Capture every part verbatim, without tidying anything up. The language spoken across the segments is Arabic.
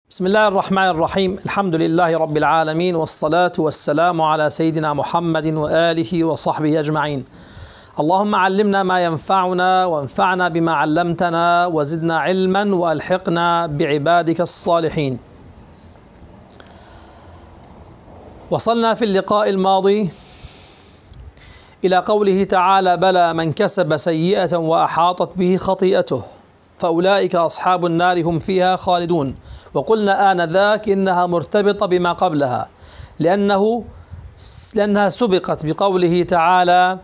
بسم الله الرحمن الرحيم. الحمد لله رب العالمين، والصلاة والسلام على سيدنا محمد وآله وصحبه أجمعين. اللهم علمنا ما ينفعنا وانفعنا بما علمتنا وزدنا علما وألحقنا بعبادك الصالحين. وصلنا في اللقاء الماضي إلى قوله تعالى: بلى من كسب سيئة وأحاطت به خطيئته فأولئك أصحاب النار هم فيها خالدون. وقلنا آنذاك إنها مرتبطة بما قبلها، لأنه لأنها سبقت بقوله تعالى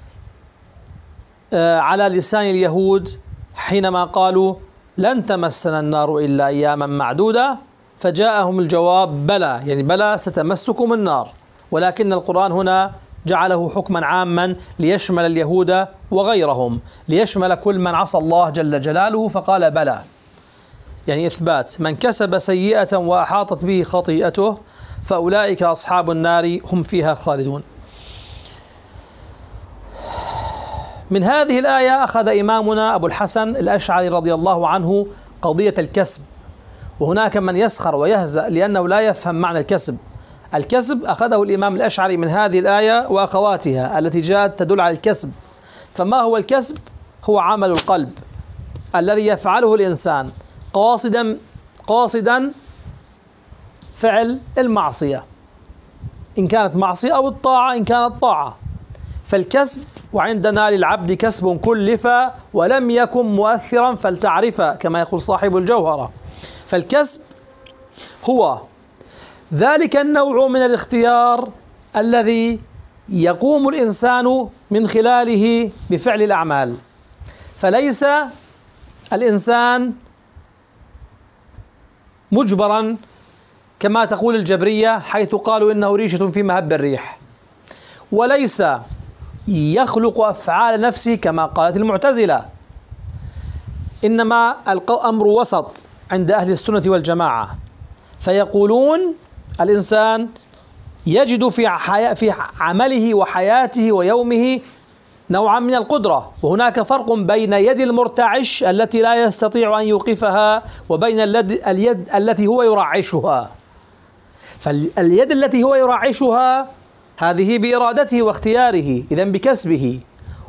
على لسان اليهود حينما قالوا لن تمسنا النار إلا أياما معدودة، فجاءهم الجواب بلى، يعني بلى ستمسكم النار، ولكن القرآن هنا جعله حكما عاما ليشمل اليهود وغيرهم، ليشمل كل من عصى الله جل جلاله، فقال بلى، يعني إثبات. من كسب سيئة وأحاطت به خطيئته فأولئك أصحاب النار هم فيها خالدون. من هذه الآية أخذ إمامنا أبو الحسن الأشعري رضي الله عنه قضية الكسب، وهناك من يسخر ويهزأ لأنه لا يفهم معنى الكسب. الكسب أخذه الإمام الأشعري من هذه الآية وأخواتها التي جاءت تدل على الكسب. فما هو الكسب؟ هو عمل القلب الذي يفعله الإنسان قاصدا قاصدا فعل المعصية، إن كانت معصية، أو الطاعة إن كانت طاعة. فالكسب: وعندنا للعبد كسب كلف ولم يكن مؤثرا فلتعرفا، كما يقول صاحب الجوهرة. فالكسب هو ذلك النوع من الاختيار الذي يقوم الإنسان من خلاله بفعل الأعمال، فليس الإنسان مجبرا كما تقول الجبرية، حيث قالوا إنه ريشة في مهب الريح، وليس يخلق أفعال نفسه كما قالت المعتزلة، إنما الأمر وسط عند أهل السنة والجماعة، فيقولون الإنسان يجد في في عمله وحياته ويومه نوعا من القدرة، وهناك فرق بين يد المرتعش التي لا يستطيع أن يوقفها وبين اليد التي هو يرعشها. فاليد التي هو يرعشها هذه بإرادته واختياره، إذن بكسبه،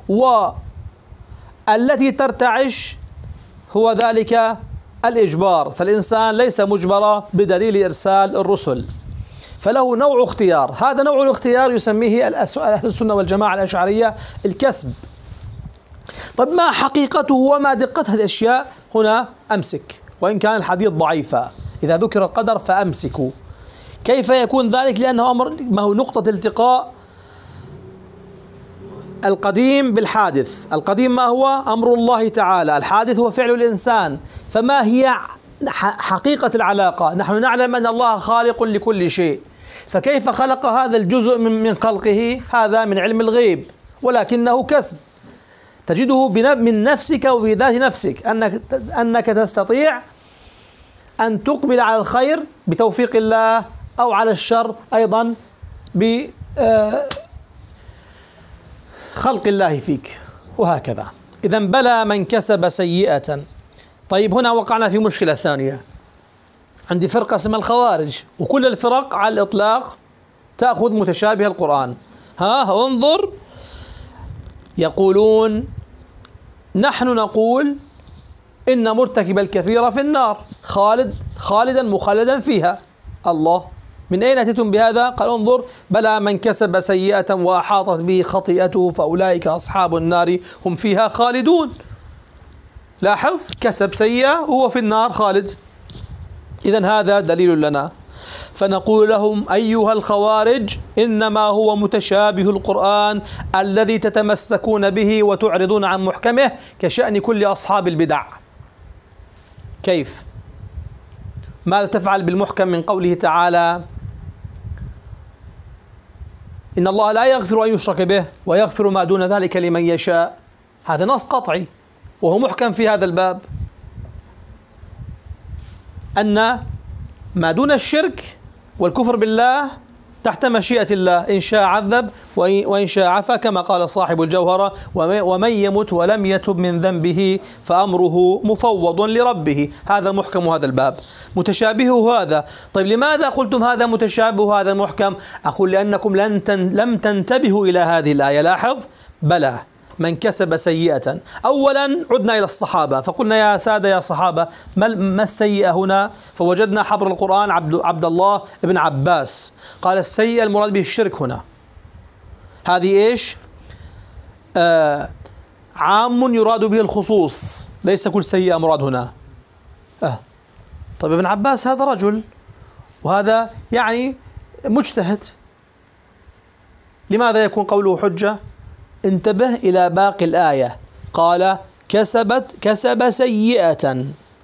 والتي ترتعش هو ذلك الإجبار، فالإنسان ليس مجبرا بدليل إرسال الرسل، فله نوع اختيار. هذا نوع الاختيار يسميه أهل السنة والجماعة الأشعرية الكسب. طيب ما حقيقته وما دقة هذه الأشياء؟ هنا أمسك، وإن كان الحديث ضعيفا، إذا ذكر القدر فأمسكوا. كيف يكون ذلك؟ لأنه أمر، ما هو نقطة التقاء القديم بالحادث. القديم ما هو؟ أمر الله تعالى، الحادث هو فعل الإنسان. فما هي حقيقة العلاقة؟ نحن نعلم أن الله خالق لكل شيء، فكيف خلق هذا الجزء من خلقه؟ هذا من علم الغيب، ولكنه كسب تجده من نفسك وفي ذات نفسك، أنك أنك تستطيع أن تقبل على الخير بتوفيق الله، أو على الشر أيضا بخلق الله فيك، وهكذا. إذن بلى من كسب سيئة. طيب هنا وقعنا في مشكلة ثانية. عندي فرقة اسمها الخوارج، وكل الفرق على الإطلاق تأخذ متشابه القرآن. ها انظر، يقولون نحن نقول إن مرتكب الكبيرة في النار خالد خالدا مخلدا فيها. الله، من أين أتيتم بهذا؟ قال انظر: بلى من كسب سيئة وأحاطت به خطيئته فأولئك أصحاب النار هم فيها خالدون. لاحظ، كسب سيئة وهو في النار خالد. إذن هذا دليل لنا. فنقول لهم أيها الخوارج: إنما هو متشابه القرآن الذي تتمسكون به وتعرضون عن محكمه، كشأن كل أصحاب البدع. كيف؟ ماذا تفعل بالمحكم من قوله تعالى: إن الله لا يغفر أن يشرك به ويغفر ما دون ذلك لمن يشاء؟ هذا نص قطعي وهو محكم في هذا الباب، أن ما دون الشرك والكفر بالله تحت مشيئة الله، إن شاء عذب وإن شاء عفا، كما قال صاحب الجوهرة: ومن يمت ولم يتب من ذنبه فأمره مفوض لربه. هذا محكم هذا الباب، متشابهه هذا. طيب لماذا قلتم هذا متشابه هذا محكم؟ أقول لأنكم لن تن لم تنتبهوا إلى هذه الآية. لاحظ: بلى من كسب سيئة. أولا عدنا إلى الصحابة فقلنا: يا سادة يا صحابة، ما السيئة هنا؟ فوجدنا حبر القرآن عبد, عبد الله بن عباس قال: السيئة المراد به الشرك هنا. هذه إيش؟ آه عام يراد به الخصوص، ليس كل سيئة مراد هنا. آه طيب ابن عباس هذا رجل، وهذا يعني مجتهد، لماذا يكون قوله حجة؟ انتبه إلى باقي الآية، قال: كسبت كسب سيئة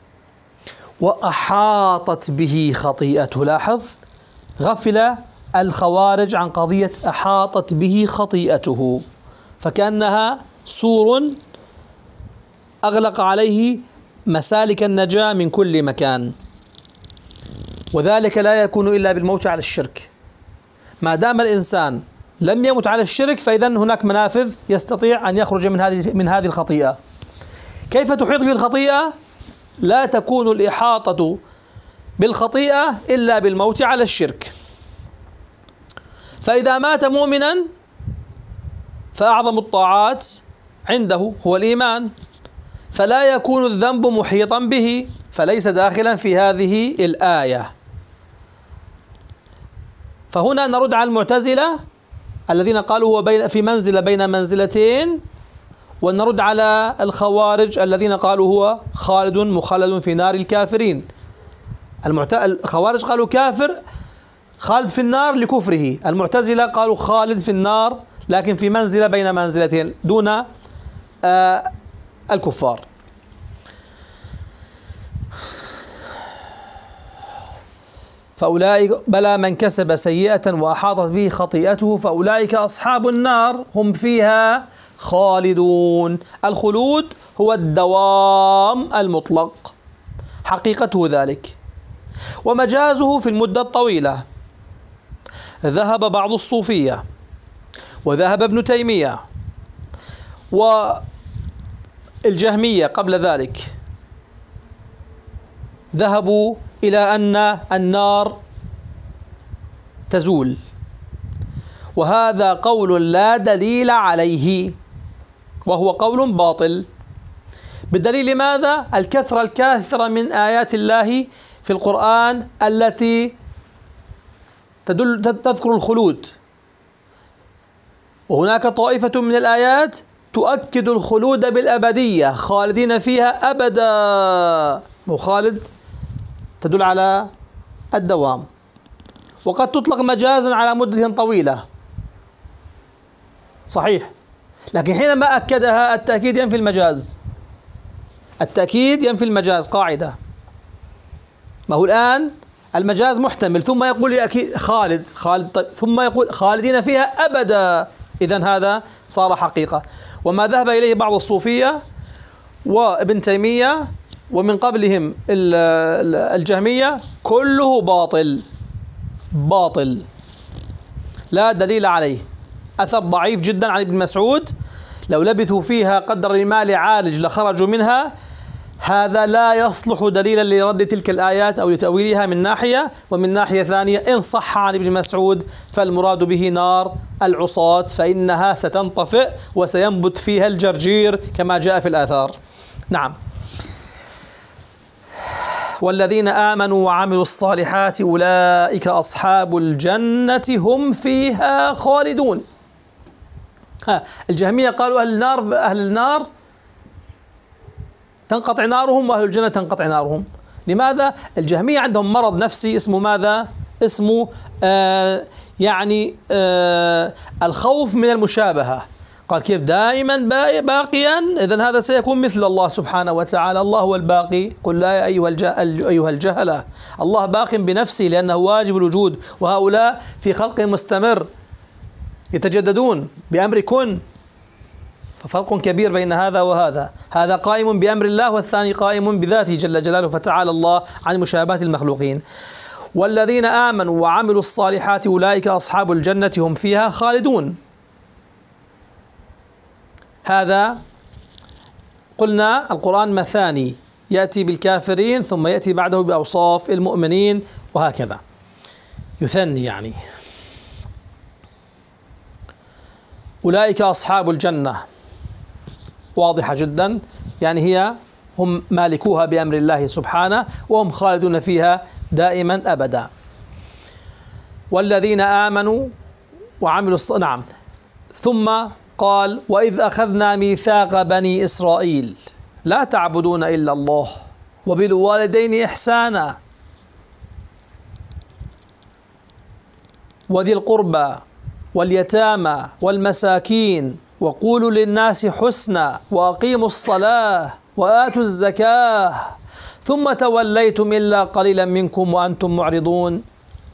وأحاطت به خطيئته. لاحظ: غفل الخوارج عن قضية أحاطت به خطيئته، فكأنها سور أغلق عليه مسالك النجاة من كل مكان، وذلك لا يكون إلا بالموت على الشرك. ما دام الإنسان لم يمت على الشرك فإذا هناك منافذ يستطيع أن يخرج من هذه من هذه الخطيئة. كيف تحيط به الخطيئة؟ لا تكون الإحاطة بالخطيئة إلا بالموت على الشرك. فإذا مات مؤمنا فأعظم الطاعات عنده هو الإيمان، فلا يكون الذنب محيطا به، فليس داخلا في هذه الآية. فهنا نرد على المعتزلة الذين قالوا هو بين في منزلة بين منزلتين، ونرد على الخوارج الذين قالوا هو خالد مخلد في نار الكافرين. المعت... الخوارج قالوا كافر خالد في النار لكفره، المعتزلة قالوا خالد في النار لكن في منزلة بين منزلتين دون آه الكفار. فأولئك بلى من كسب سيئة وأحاطت به خطيئته فأولئك أصحاب النار هم فيها خالدون. الخلود هو الدوام المطلق، حقيقته ذلك، ومجازه في المدة الطويلة. ذهب بعض الصوفية وذهب ابن تيمية والجهمية قبل ذلك، ذهبوا إلى أن النار تزول، وهذا قول لا دليل عليه، وهو قول باطل. بالدليل ماذا؟ الكثرة الكاثرة من آيات الله في القرآن التي تدل تذكر الخلود، وهناك طائفة من الآيات تؤكد الخلود بالأبدية، خالدين فيها أبدا، وخالد تدل على الدوام، وقد تطلق مجازا على مدة طويلة، صحيح، لكن حينما أكدها التأكيد ينفي المجاز، التأكيد ينفي المجاز قاعدة. ما هو الآن المجاز محتمل ثم يقول أكيد خالد خالد طيب ثم يقول خالدين فيها أبدا، إذن هذا صار حقيقة. وما ذهب إليه بعض الصوفية وابن تيمية ومن قبلهم الجهمية كله باطل باطل لا دليل عليه. أثر ضعيف جدا عن ابن مسعود: لو لبثوا فيها قدر المال عالج لخرجوا منها. هذا لا يصلح دليلا لرد تلك الآيات أو لتأويلها من ناحية، ومن ناحية ثانية إن صح عن ابن مسعود فالمراد به نار العصاة، فإنها ستنطفئ وسينبت فيها الجرجير كما جاء في الآثار. نعم. والذين آمنوا وعملوا الصالحات أولئك أصحاب الجنة هم فيها خالدون. ها الجهمية قالوا أهل النار أهل النار تنقطع نارهم وأهل الجنة تنقطع نارهم. لماذا؟ الجهمية عندهم مرض نفسي اسمه ماذا؟ اسمه آه يعني آه الخوف من المشابهة. قال كيف دائما باقيا؟ إذن هذا سيكون مثل الله سبحانه وتعالى. الله هو الباقي. قل لا يا أيها الجهلة، الله باق بنفسه لأنه واجب الوجود، وهؤلاء في خلق مستمر يتجددون بأمر كن. ففرق كبير بين هذا وهذا، هذا قائم بأمر الله والثاني قائم بذاته جل جلاله فتعالى الله عن مشابهة المخلوقين. والذين آمنوا وعملوا الصالحات أولئك أصحاب الجنة هم فيها خالدون. هذا قلنا القرآن مثاني، يأتي بالكافرين ثم يأتي بعده بأوصاف المؤمنين وهكذا يثني. يعني أولئك أصحاب الجنة واضحة جدا، يعني هي هم مالكوها بأمر الله سبحانه وهم خالدون فيها دائما أبدا. والذين آمنوا وعملوا الص... نعم. ثم قال وإذ أخذنا ميثاق بني إسرائيل لا تعبدون إلا الله وبالوالدين إحسانا وذي القربى واليتامى والمساكين وقولوا للناس حسنا وأقيموا الصلاة وآتوا الزكاة ثم توليتم إلا قليلا منكم وأنتم معرضون.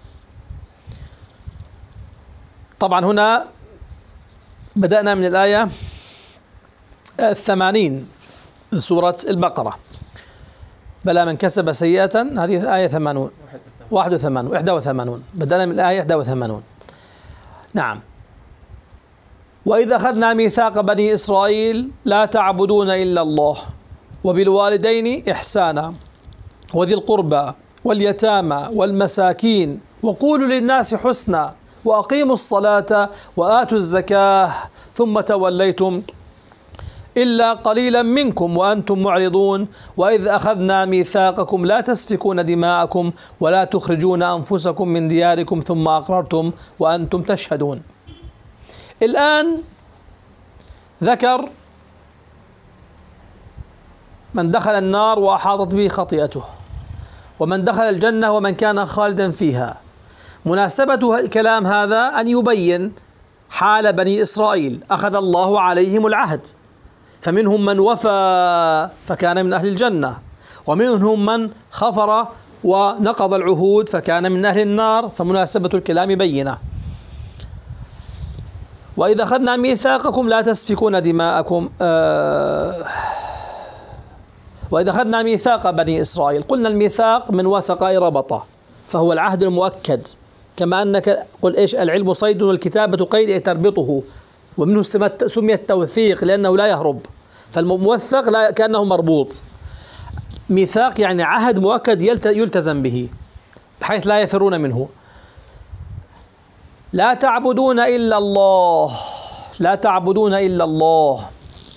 طبعا هنا بدأنا من الآية الثمانين من سورة البقرة. بلى من كسب سيئة، هذه آية ثمانون واحد وثمانون إحدى وثمانون، بدأنا من الآية إحدى وثمانون. نعم. وإذا أخذنا ميثاق بني إسرائيل لا تعبدون إلا الله وبالوالدين إحسانا وذي القربى واليتامى والمساكين وقولوا للناس حسنا وأقيموا الصلاة وآتوا الزكاة ثم توليتم إلا قليلا منكم وأنتم معرضون. وإذ أخذنا ميثاقكم لا تسفكون دماءكم ولا تخرجون أنفسكم من دياركم ثم أقررتم وأنتم تشهدون. الآن ذكر من دخل النار وأحاطت به خطيئته، ومن دخل الجنة ومن كان خالدا فيها. مناسبة الكلام هذا أن يبين حال بني إسرائيل، أخذ الله عليهم العهد، فمنهم من وفى فكان من أهل الجنة، ومنهم من خفر ونقض العهود فكان من أهل النار، فمناسبة الكلام بينة. وإذا أخذنا ميثاقكم لا تسفكون دماءكم آه وإذا أخذنا ميثاق بني إسرائيل، قلنا الميثاق من وثق أي ربط، فهو العهد المؤكد، كما أنك قل إيش العلم صيد والكتابة قيد أي تربطه، ومنه سمي التوثيق لأنه لا يهرب، فالموثق لا كأنه مربوط. ميثاق يعني عهد مؤكد يلتزم به بحيث لا يفرون منه. لا تعبدون إلا الله، لا تعبدون إلا الله،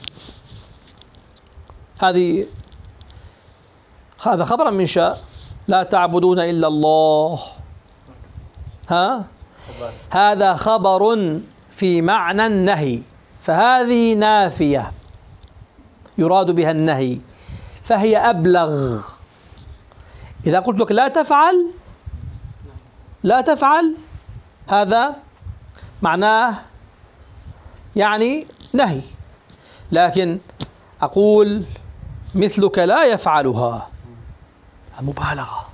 هذه هذا خبرا من شاء. لا تعبدون إلا الله، ها هذا خبر في معنى النهي، فهذه نافية يراد بها النهي، فهي أبلغ. إذا قلت لك لا تفعل لا تفعل هذا معناه يعني نهي، لكن أقول مثلك لا يفعلها مبالغة.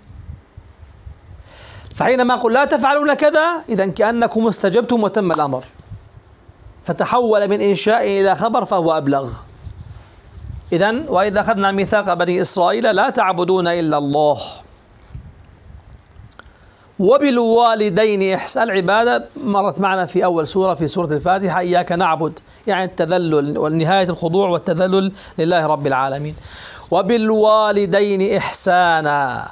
فحينما أقول لا تفعلون كذا، إذن كأنكم استجبتم وتم الأمر، فتحول من إنشاء إلى خبر فهو أبلغ. إذن وإذا أخذنا ميثاق بني إسرائيل لا تعبدون إلا الله وبالوالدين إحسان. العبادة مرت معنا في أول سورة في سورة الفاتحة، إياك نعبد، يعني التذلل ونهاية الخضوع والتذلل لله رب العالمين. وبالوالدين إحسانا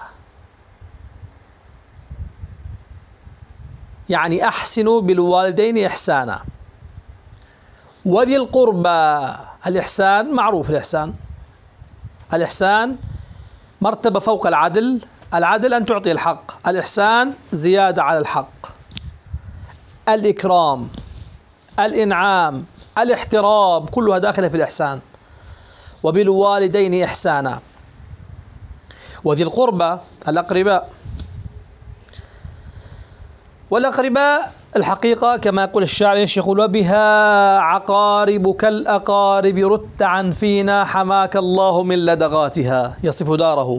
يعني أحسنوا بالوالدين إحسانا. وذي القربى، الإحسان معروف، الإحسان الإحسان مرتبة فوق العدل. العدل أن تعطي الحق، الإحسان زيادة على الحق، الإكرام، الإنعام، الاحترام، كلها داخلة في الإحسان. وبالوالدين إحسانا. وذي القربى الأقرباء، والأقرباء الحقيقة كما يقول الشاعر يقول وبها عقارب كالأقارب رت عن فينا حماك الله من لدغاتها، يصف داره.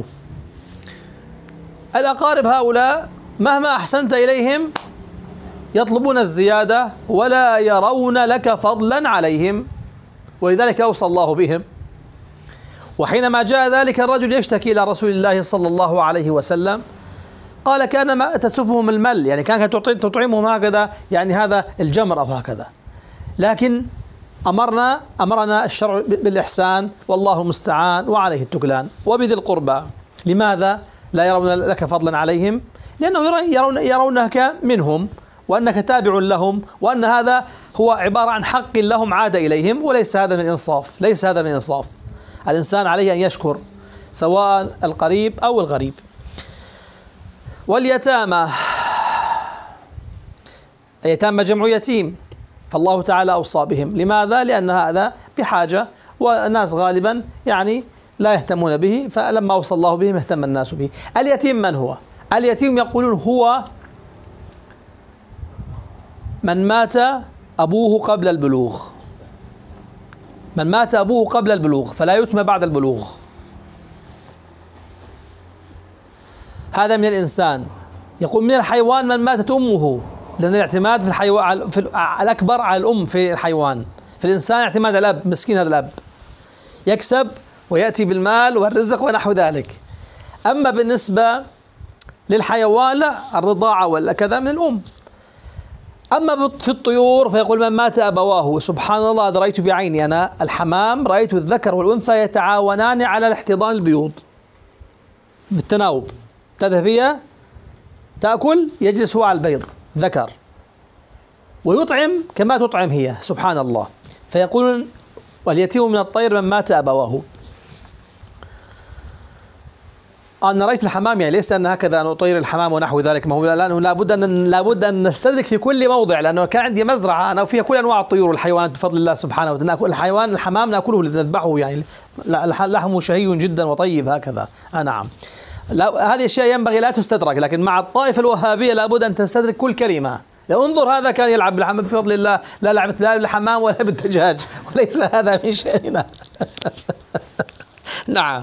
الأقارب هؤلاء مهما أحسنت إليهم يطلبون الزيادة ولا يرون لك فضلا عليهم، ولذلك أوصى الله بهم. وحينما جاء ذلك الرجل يشتكي إلى رسول الله صلى الله عليه وسلم قال كأنما تسفهم المل، يعني كانت تطعمهم هكذا، يعني هذا الجمر أو هكذا. لكن أمرنا أمرنا الشرع بالإحسان، والله المستعان وعليه التكلان. وبذي القربى، لماذا لا يرون لك فضلا عليهم؟ لأنه يرون يرونك منهم، وأنك تابع لهم، وأن هذا هو عبارة عن حق لهم عاد إليهم، وليس هذا من الإنصاف، ليس هذا من الإنصاف. الإنسان عليه أن يشكر سواء القريب أو الغريب. واليتامى، اليتامى جمع يتيم، فالله تعالى أوصى بهم. لماذا؟ لأن هذا بحاجة، والناس غالبا يعني لا يهتمون به، فلما أوصى الله بهم اهتم الناس به. اليتيم من هو؟ اليتيم يقولون هو من مات أبوه قبل البلوغ، من مات أبوه قبل البلوغ فلا يتم بعد البلوغ. هذا من الإنسان. يقول من الحيوان من ماتت أمه، لأن الاعتماد في الحيوان في الأكبر على الأم في الحيوان. في الإنسان اعتماد على الأب، مسكين هذا الأب يكسب ويأتي بالمال والرزق ونحو ذلك. أما بالنسبة للحيوان لا، الرضاعة ولا كذا من الأم. أما في الطيور فيقول من مات أبواه. سبحان الله، هذا رأيت بعيني أنا الحمام، رأيت الذكر والأنثى يتعاونان على الاحتضان البيوض بالتناوب، تذهب هي تأكل، يجلس هو على البيض ذكر، ويطعم كما تطعم هي. سبحان الله. فيقولون واليتيم من الطير من مات أبواه. أنا رأيت الحمام، يعني ليس أن هكذا نطير الحمام ونحو ذلك، ما هو لأنه لابد أن لابد أن نستدرك في كل موضع، لأنه كان عندي مزرعة أنا فيها كل أنواع الطيور والحيوانات بفضل الله سبحانه وتعالى. الحيوان الحمام نأكله نذبحه، يعني لحمه شهي جدا وطيب هكذا. آه نعم. لا، هذه الأشياء ينبغي لا تستدرك، لكن مع الطائفة الوهابية لابد أن تستدرك كل كلمة. انظر هذا كان يلعب بالحمام بفضل الله، لا لعبت لا بالحمام ولا بالدجاج، وليس هذا من شأننا. نعم.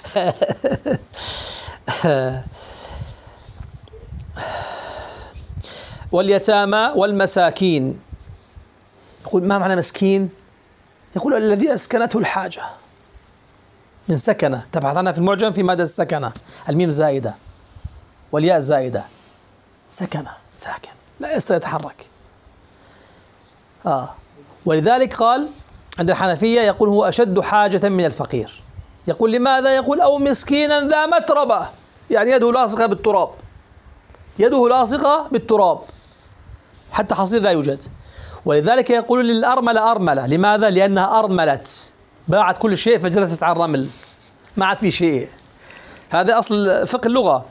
واليتامى والمساكين. يقول ما معنى مسكين؟ يقول الذي أسكنته الحاجة، من سكنة. تبحث عنها في المعجم في مادة السكنة، الميم زائدة والياء زائدة، سكنة ساكن لا يستطيع يتحرك. آه. ولذلك قال عند الحنفية يقول هو أشد حاجة من الفقير. يقول لماذا؟ يقول أو مسكينا ذا متربة، يعني يده لاصقة بالتراب، يده لاصقة بالتراب حتى حصير لا يوجد. ولذلك يقول للأرملة أرملة. لماذا؟ لأنها أرملت، باعت كل شيء فجلست على الرمل، ما عاد في شيء. هذا أصل فقه اللغة.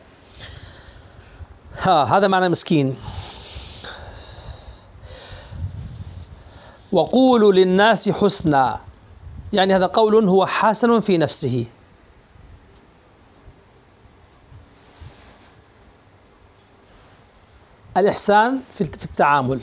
ها هذا معنى مسكين. وقولوا للناس حسنا، يعني هذا قول هو حسن في نفسه. الإحسان في التعامل،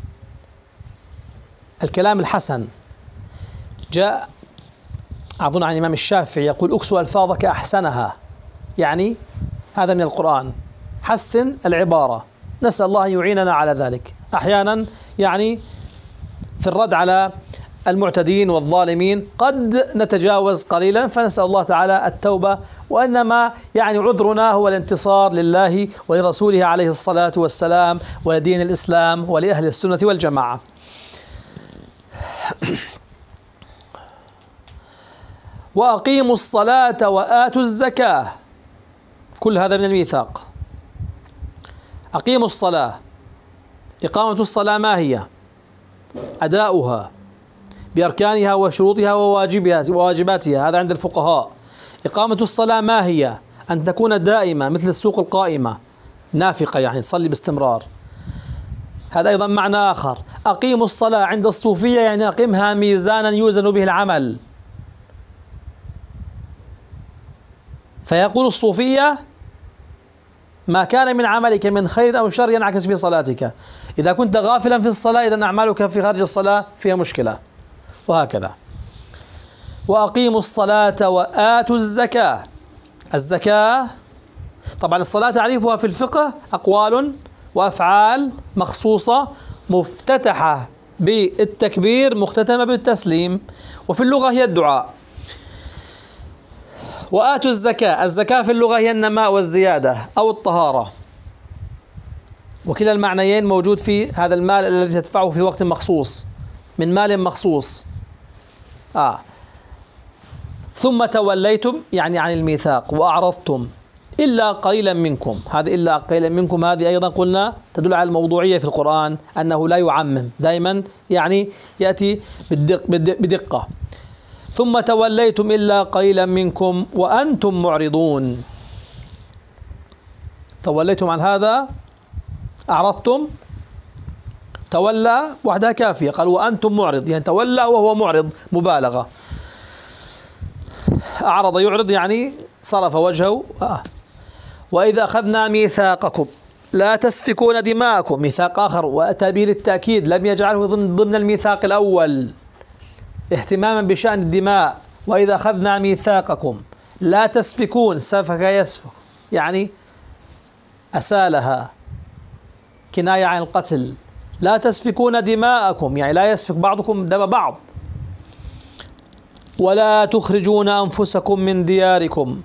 الكلام الحسن. جاء أظن عن الإمام الشافعي يقول اكسو ألفاظك أحسنها، يعني هذا من القرآن، حسن العبارة. نسأل الله أن يعيننا على ذلك. أحيانا يعني في الرد على المعتدين والظالمين قد نتجاوز قليلا، فنسأل الله تعالى التوبة، وإنما يعني عذرنا هو الانتصار لله ولرسوله عليه الصلاة والسلام ولدين الإسلام ولأهل السنة والجماعة. وأقيموا الصلاة وآتوا الزكاة، كل هذا من الميثاق. أقيموا الصلاة، إقامة الصلاة ما هي؟ أداؤها بأركانها وشروطها وواجبها وواجباتها، هذا عند الفقهاء. إقامة الصلاة ما هي؟ أن تكون دائمة مثل السوق القائمة، نافقة يعني تصلي باستمرار. هذا أيضا معنى آخر. أقيموا الصلاة عند الصوفية يعني أقمها ميزانا يوزن به العمل. فيقول الصوفية ما كان من عملك من خير أو شر ينعكس في صلاتك. إذا كنت غافلا في الصلاة إذا أعمالك في خارج الصلاة فيها مشكلة، وهكذا. وأقيموا الصلاة وآتوا الزكاة. الزكاة طبعا الصلاة تعريفها في الفقه أقوال وأفعال مخصوصة مفتتحة بالتكبير مختتمة بالتسليم، وفي اللغة هي الدعاء. وآتوا الزكاة، الزكاة في اللغة هي النماء والزيادة أو الطهارة. وكلا المعنيين موجود في هذا المال الذي تدفعه في وقت مخصوص من مال مخصوص. آه ثم توليتم يعني عن الميثاق وأعرضتم إلا قليلا منكم. هذا إلا قليلا منكم هذه أيضا قلنا تدل على الموضوعية في القرآن، أنه لا يعمم، دائما يعني يأتي بالدق بدقة. ثم توليتم إلا قليلا منكم وأنتم معرضون. توليتم عن هذا، أعرضتم، تولى وحدها كافية، قال وأنتم معرض، يعني تولى وهو معرض، مبالغة. أعرض يعرض يعني صرف وجهه. آه. وإذا أخذنا ميثاقكم لا تسفكون دماءكم، ميثاق آخر وأتى به للتأكيد، لم يجعله ضمن الميثاق الأول اهتماما بشأن الدماء. وإذا أخذنا ميثاقكم لا تسفكون، سفك يسفك يعني أسالها، كناية عن القتل. لا تسفكون دماءكم يعني لا يسفك بعضكم دم بعض. ولا تخرجون أنفسكم من دياركم،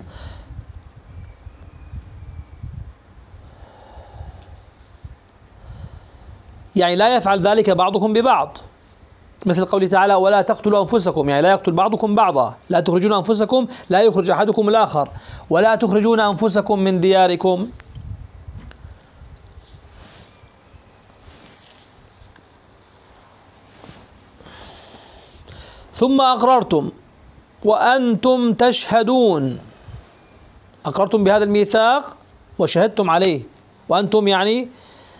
يعني لا يفعل ذلك بعضكم ببعض، مثل قوله تعالى ولا تقتلوا أنفسكم، يعني لا يقتل بعضكم بعضا. لا تخرجون أنفسكم لا يخرج أحدكم الآخر. ولا تخرجون أنفسكم من دياركم، ثم أقررتم وأنتم تشهدون. أقررتم بهذا الميثاق وشهدتم عليه، وأنتم يعني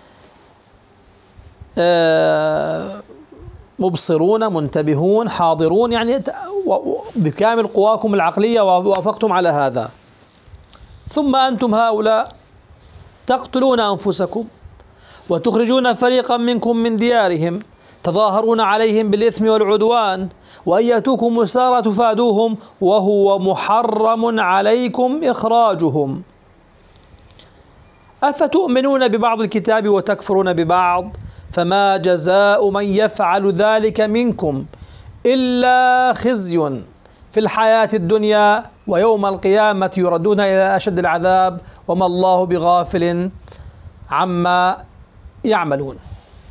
مبصرون منتبهون حاضرون، يعني بكامل قواكم العقلية ووافقتم على هذا. ثم أنتم هؤلاء تقتلون أنفسكم وتخرجون فريقا منكم من ديارهم تظاهرون عليهم بالإثم والعدوان، وإن يأتوكم مسارى تفادوهم وهو محرم عليكم إخراجهم. أفتؤمنون ببعض الكتاب وتكفرون ببعض، فما جزاء من يفعل ذلك منكم إلا خزي في الحياة الدنيا ويوم القيامة يردون إلى أشد العذاب وما الله بغافل عما يعملون.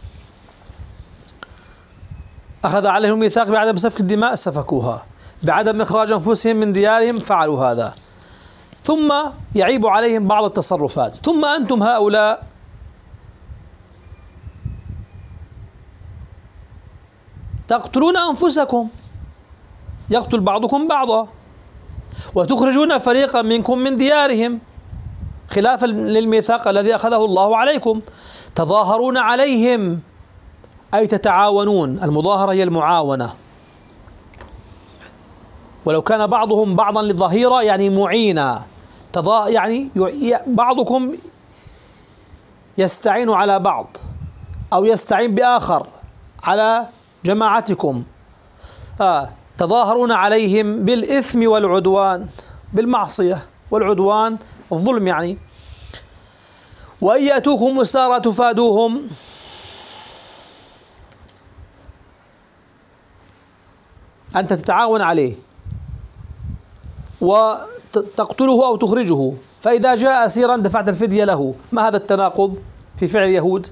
أخذ عليهم الميثاق بعدم سفك الدماء سفكوها، بعدم إخراج أنفسهم من ديارهم فعلوا هذا، ثم يعيب عليهم بعض التصرفات. ثم أنتم هؤلاء تقتلون أنفسكم، يقتل بعضكم بعضا، وتخرجون فريقا منكم من ديارهم خلافا للميثاق الذي أخذه الله عليكم. تظاهرون عليهم أي تتعاونون، المظاهرة هي المعاونة، ولو كان بعضهم بعضا للظهيرة يعني معينا، تضا يعني بعضكم يستعين على بعض أو يستعين بآخر على جماعتكم. آه تظاهرون عليهم بالإثم والعدوان، بالمعصية والعدوان الظلم يعني. وإن يأتوكم مسارى تفادوهم، أنت تتعاون عليه وتقتله أو تخرجه، فإذا جاء أسيرا دفعت الفدية له. ما هذا التناقض في فعل اليهود؟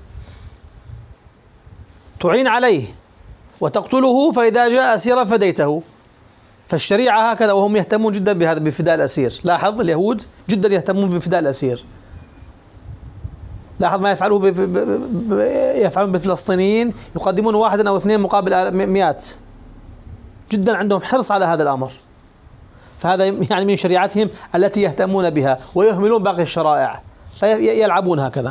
تعين عليه وتقتله، فإذا جاء أسيرا فديته. فالشريعة هكذا، وهم يهتمون جدا بهذا بفداء الأسير. لاحظ اليهود جدا يهتمون بفداء الأسير. لاحظ ما يفعلوه يفعلون بالفلسطينيين، يقدمون واحدا أو اثنين مقابل مئات. جدا عندهم حرص على هذا الأمر، فهذا يعني من شريعتهم التي يهتمون بها ويهملون باقي الشرائع، فيلعبون هكذا.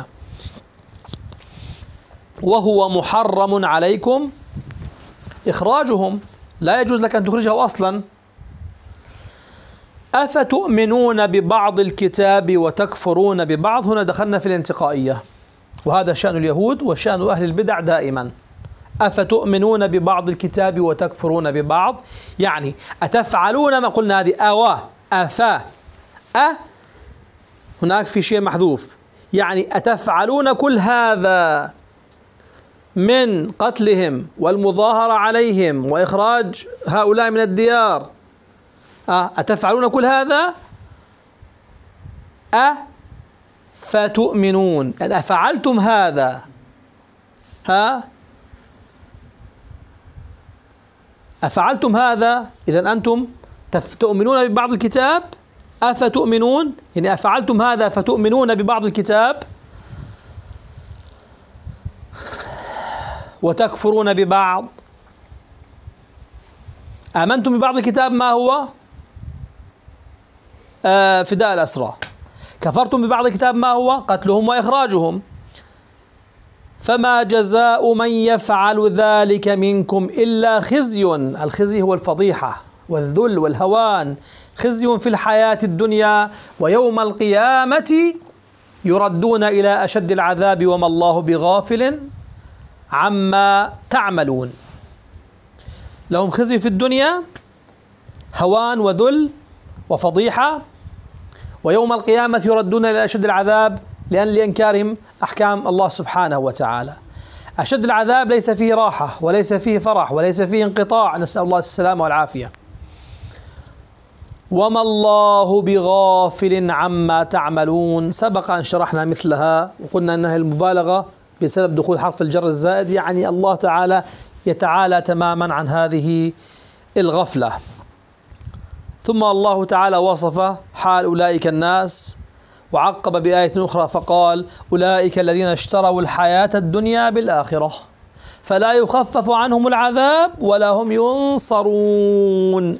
وهو محرم عليكم إخراجهم، لا يجوز لك أن تخرجه أصلا. أفتؤمنون ببعض الكتاب وتكفرون ببعض، هنا دخلنا في الانتقائية، وهذا شأن اليهود وشأن أهل البدع دائما. أفتؤمنون ببعض الكتاب وتكفرون ببعض، يعني أتفعلون ما قلنا هذه أوا أفا أ هناك في شيء محذوف، يعني أتفعلون كل هذا من قتلهم والمظاهرة عليهم وإخراج هؤلاء من الديار، أه أتفعلون كل هذا أ فتؤمنون، يعني أفعلتم هذا، ها أفعلتم هذا، إذا أنتم تؤمنون ببعض الكتاب. أفتؤمنون يعني أفعلتم هذا فتؤمنون ببعض الكتاب وتكفرون ببعض. آمنتم ببعض الكتاب ما هو؟ آه فداء الأسرى. كفرتم ببعض الكتاب ما هو؟ قتلهم وإخراجهم. فما جزاء من يفعل ذلك منكم إلا خزي، الخزي هو الفضيحة والذل والهوان، خزي في الحياة الدنيا، ويوم القيامة يردون إلى أشد العذاب وما الله بغافل عما تعملون. لهم خزي في الدنيا، هوان وذل وفضيحة، ويوم القيامة يردون إلى أشد العذاب لأن لإنكارهم أحكام الله سبحانه وتعالى. أشد العذاب ليس فيه راحة وليس فيه فرح وليس فيه انقطاع، نسأل الله السلامة والعافية. وما الله بغافل عما تعملون، سبق أن شرحنا مثلها وقلنا أنها المبالغة بسبب دخول حرف الجر الزائد، يعني الله تعالى يتعالى تماما عن هذه الغفلة. ثم الله تعالى وصف حال أولئك الناس وعقب بآية أخرى فقال: أولئك الذين اشتروا الحياة الدنيا بالآخرة فلا يخفف عنهم العذاب ولا هم ينصرون.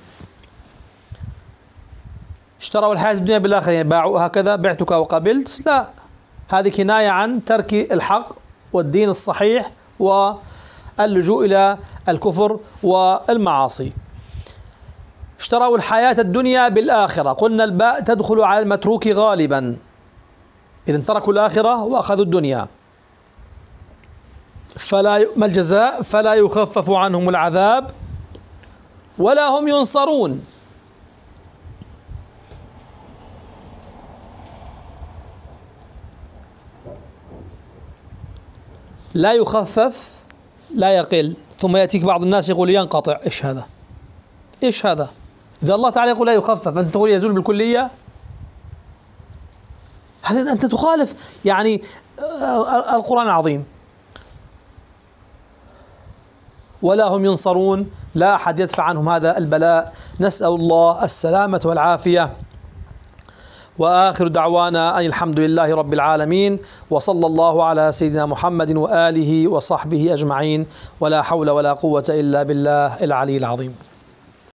اشتروا الحياة الدنيا بالآخرة يعني باعوا هكذا، بعتك وقبلت، لا، هذه كناية عن ترك الحق والدين الصحيح واللجوء إلى الكفر والمعاصي. اشتروا الحياة الدنيا بالآخرة، قلنا الباء تدخل على المتروك غالبا، إذن تركوا الآخرة وأخذوا الدنيا. فلا ما الجزاء؟ فلا يخفف عنهم العذاب ولا هم ينصرون. لا يخفف لا يقل، ثم يأتيك بعض الناس يقول ينقطع. إيش هذا؟ إيش هذا؟ إذا الله تعالى يقول لا يخفف أنت تقول يزول بالكلية، هذا أنت تخالف يعني القرآن العظيم. ولا هم ينصرون، لا أحد يدفع عنهم هذا البلاء، نسأل الله السلامة والعافية. وآخر دعوانا أن الحمد لله رب العالمين، وصلى الله على سيدنا محمد وآله وصحبه أجمعين، ولا حول ولا قوة إلا بالله العلي العظيم.